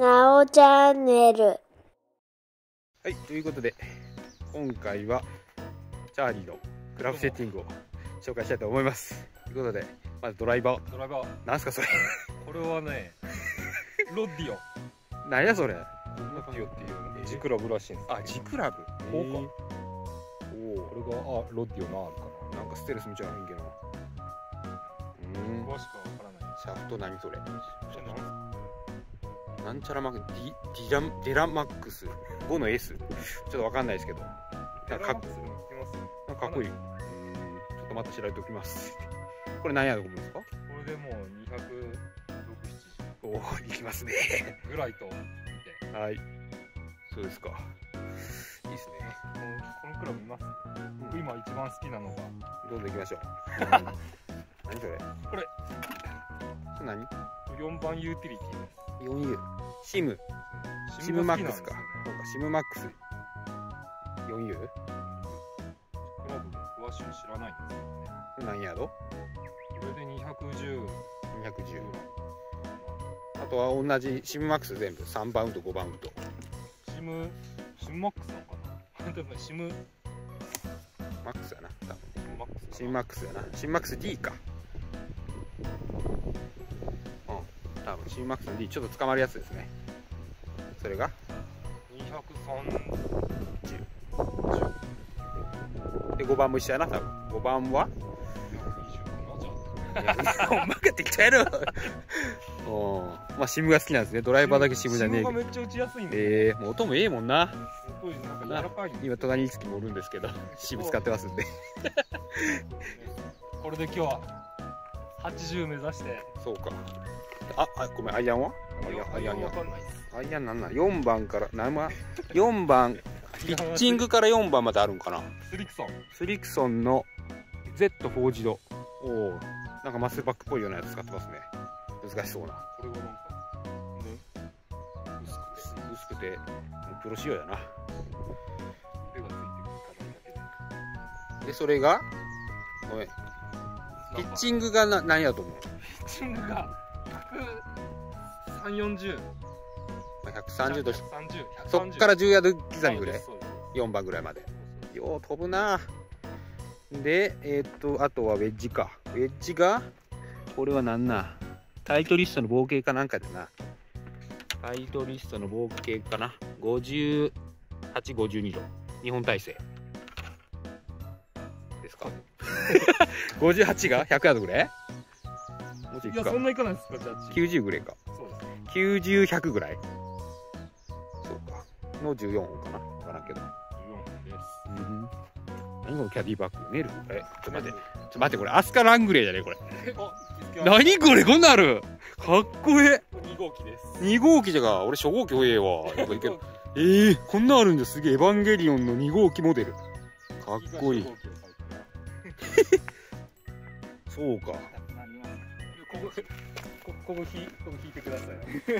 なおチャンネル。 はい、ということで今回はチャーリーのクラブセッティングを紹介したいと思います。ということでまずドライバーなんすかそれこれはねロッディオ。 何やそれ。 ロッディオっていうジクラブらしいんです。 あ、ジクラブ。 こうか。これがロッディオの R かなんかステルスみたいな人間の。 詳しくはわからない。 シャフト何それ。なんちゃらマックス、デラマックス5の S。ちょっとわかんないですけど。かっこいい。ちょっとまた調べておきます。これ何やと思うんですか。 これでもう260。 おお、いきますね。 ぐらいと見て。 はい。そうですか。いいですね。 このクラブいます。僕今一番好きなのが。 どうぞ行きましょう。何それ。これ。それ何 ？4番ユーティリティです。 4U。シムマックスか。そうか、シムマックス。4U。 クラブも詳しく知らないんですよね。 これ何ヤード？ これで210。 あとは同じシムマックス全部3バウンド5バウンド。 シムマックスなのかな。シムマックスやな。多分シシムマックスやな。シムマックス D か。多分シムマックスの D ちょっと捕まるやつですね。それが230で5番も一緒やな。多分5番はほんまか適当やろ。まあシムが好きなんですね。ドライバーだけシムじゃねえけど。 シムがめっちゃ打ちやすいんで。 もう音もええもんな。今と隣につきもおるんですけど、シム使ってますんで。 これで今日は80目指して。 そうか。ごめん、アイアンは？アイアンなんなん？ 4 番から4番ピッチングから4番まであるんかな。スリクソンの Z40 度。おお、なんかマッスルバックっぽいようなやつ使ってますね。難しそうな。 これはなんか薄くてもうプロ仕様やな。でそれがごめん、ピッチングが何やと思う？ ピッチングが130、 130度、そっから10ヤード刻みぐらい、4番ぐらいまで。よう飛ぶな。であとはウェッジか。ウェッジがこれは何な、タイトリストの合計かなんかだな。タイトリストの合計かな。58、52度日本体制ですか。58が100ヤードぐらい。もうちょいいくか。 いや、そんないかないですか。じゃあ 90ぐらいか。 そうですね。 90、100ぐらい。そうか。の14本かな。わからんけど。 14本です。 何このキャディバッグ。ネル。ちょっと待って、これアスカラングレーじゃねこれ。何これ、こんなんある。かっこええ。 2号機です。 2号機じゃが、俺初号機多えわ。やっぱいける。こんなんあるんだ。すげえ。エヴァンゲリオンの2号機モデル。かっこいい。そうか。 ここ引いてください。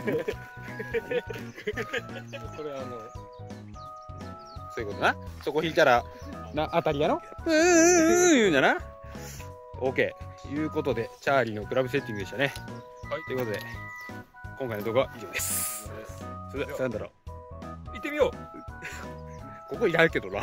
これそういうことな。そこ引いたら当たりやろ。言うんだな。OK。ということでチャーリーのクラブセッティングでしたね。はい。ということで今回の動画は以上です。それではさよなら。 行ってみよう。 ここいらんけどな。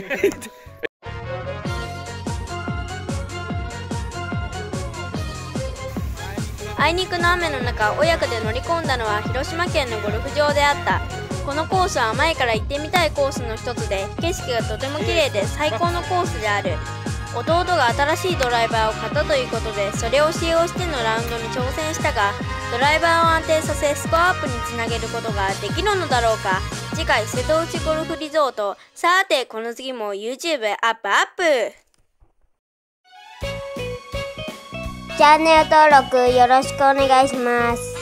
あいにくの雨の中、親子で乗り込んだのは広島県のゴルフ場であった。このコースは前から行ってみたいコースの一つで、景色がとても綺麗で最高のコースである。弟が新しいドライバーを買ったということで、それを使用してのラウンドに挑戦したが、ドライバーを安定させスコアアップにつなげることができるのだろうか。次回瀬戸内ゴルフリゾート。さてこの次も YouTube アップ。チャンネル登録よろしくお願いします。